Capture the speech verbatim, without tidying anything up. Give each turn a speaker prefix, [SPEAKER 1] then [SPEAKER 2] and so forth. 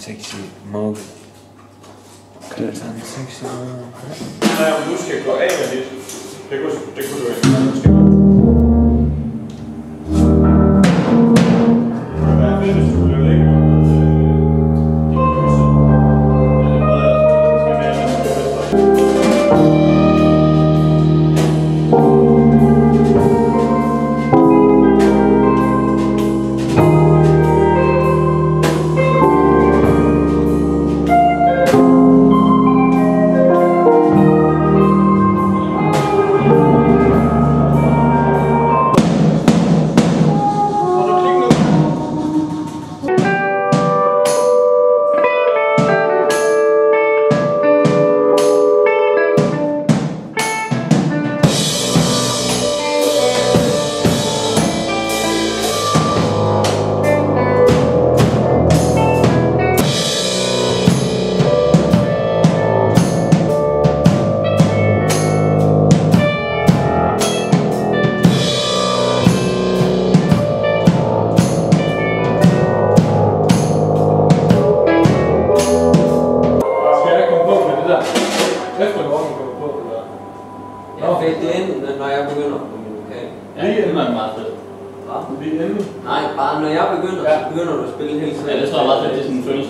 [SPEAKER 1] sexy mug. Okay. Sådan en sexy mug.
[SPEAKER 2] Nej, om du skal gå af med lidt. Det kunne, det kunne du ikke.
[SPEAKER 3] Når jeg begynder på min lokal.
[SPEAKER 4] Ja, det er meget fedt.
[SPEAKER 3] Lige inden? Nej, bare når jeg begynder, ja. Så begynder du at spille hele tiden.
[SPEAKER 4] Ja, det tror jeg meget fedt, det er sådan en følge